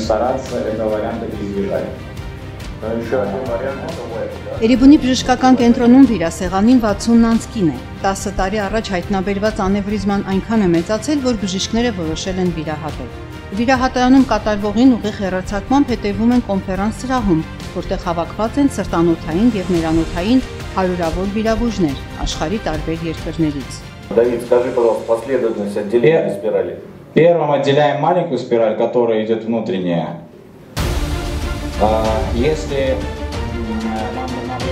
стараться этого варианта избежать. Но еще один вариант Երևանի բժշկական կենտրոնում վիրասեղանին 60 անց կին է։ 10 տարի առաջ հայտնաբերված անևրիզման այնքան է մեծացել, որ բժիշկները որոշել են վիրահատել։ Վիրահատարանում կատարվողին ուղիղ հեռարձակմամբ հետևում են կոնֆերանս սրահում, որտեղ հավաքված են սրտանոթային եւ ներանոթային հարյուրավոր վիրաբույժներ աշխարհի տարբեր երկրներից։ Давид, скажи, пожалуйста, последовательность отделения спирали. Первым отделяем маленькую спираль, которая идет внутренняя. Если нам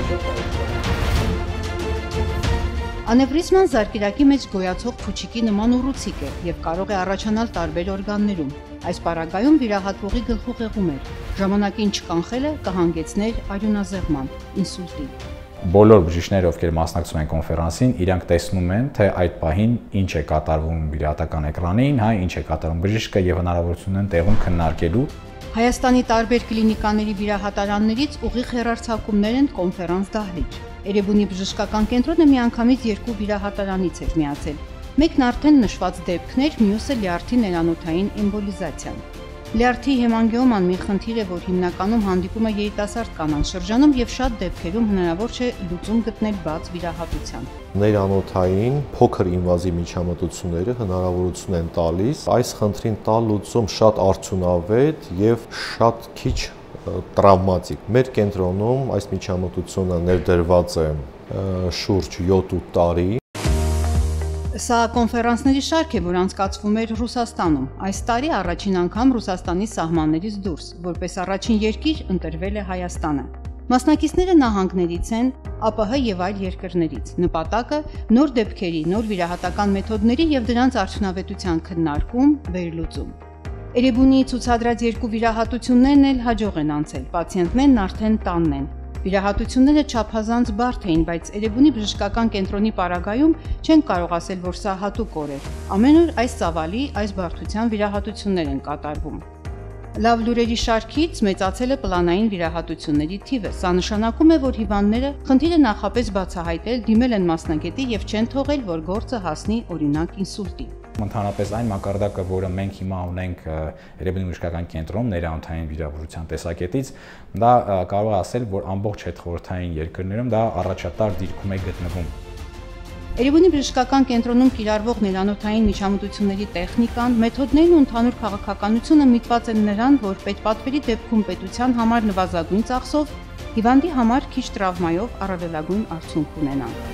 Անևրիզման զարկերակի մեջ գոյացող փուչիկի նման ուռուցիկ է եւ կարող է առաջանալ տարբեր օրգաններում։ Այս պարագայում վիրահատվողի գլխուղեղում էր։ Ժամանակին չկանխելը կհանգեցներ արյունազեղման, ինսուլտի։ Բոլոր բժիշկները, ովքեր մասնակցում են կոնֆերանսին, իրանք տեսնում են, թե այդ պահին ինչ է կատարվում վիրահատական էկրանին, ինչ է կատարում բժիշկը եւ հնարավորություն են տեղում քննարկելու։ Հայաստանի տարբեր կլինիկաների վիրահատարաններից ուղիղ հեռարձակումներ են կոնֆերանս դահլիճ։ Երևանի բժշկական կենտրոնը միանգամից 2 վիրահատարանից էր միացել։ Մեկն արդեն նշված դեպքներ, մյուսը լյարդի ներանոթային էմբոլիզացիան։ Լյարդի հեմանգիոման մի խնդիր է, որ հիմնականում հանդիպում է երիտասարդ կանանց շրջանում եւ շատ դեպքերում հնարավոր չէ լուծում գտնել բաց վիրահատությամբ։ Ներանոթային փոքր ինվազիվ միջամտությունները հնարավորություն են տալիս այս խնդրին տալ լուծում շատ արդյունավետ եւ շատ քիչ տրավմատիկ։ Մեր կենտրոնում այս միջամտությունը ներդրված է շուրջ 7-8 տարի։ Սա կոնֆերանսների շարք է, որ անցկացվում էր Ռուսաստանում։ Այս տարի առաջին անգամ Ռուսաստանի սահմաններից դուրս, որպես առաջին երկիր ընտրվել է Հայաստանը։ Մասնակիցները նահանգներից են, ԱՊՀ եւ այլ երկրներից։ Նպատակը նոր դեպքերի, նոր վիրահատական մեթոդների եւ դրանց արդյունավետության քննարկում, վերլուծում։ Երևանի ցուցադրած 2 վիրահատություններն էլ հաջող են անցել։ Պացիենտներն արդեն տանն են։ Վիրահատությունները չափազանց բարդ էին, բայց Երևանի բժշկական կենտրոնի պարագայում չեն կարող ասել, որ սա հատուկ օր է։ Ամեն օր այս ծավալի, այս բարդության վիրահատություններ են կատարվում։ Լավ լուրերի շարքից մեծացել է պլանային վիրահատությունների թիվը։ Սա նշանակում է, որ հիվանդները խնդիրը նախապես բացահայտել, դիմել են մասնագետի եւ չեն թողել, որ գործը հասնի օրինակ ինսուլտի։ Ընդհանրապես այն մակարդակը, որը մենք հիմա ունենք Երևանի բժշկական կենտրոնում ներանոթային վիրաբուժության տեսակետից, դա կարող է ասել, որ ամբողջ հետխորհրդային երկրներում դա առաջատար դիրքում է գտնվում։ Երևանի բժշկական կենտրոնում կիրառվող ներանոթային միջամտությունների տեխնիկան, մեթոդներն ու ընդհանուր քաղաքականությունը միտված են նրան, որ պետպատվերի դեպքում պետության համար նվազագույն ծախսով, հիվանդի համար քիչ տրավմայով առավելագույն արդյունք ունենան։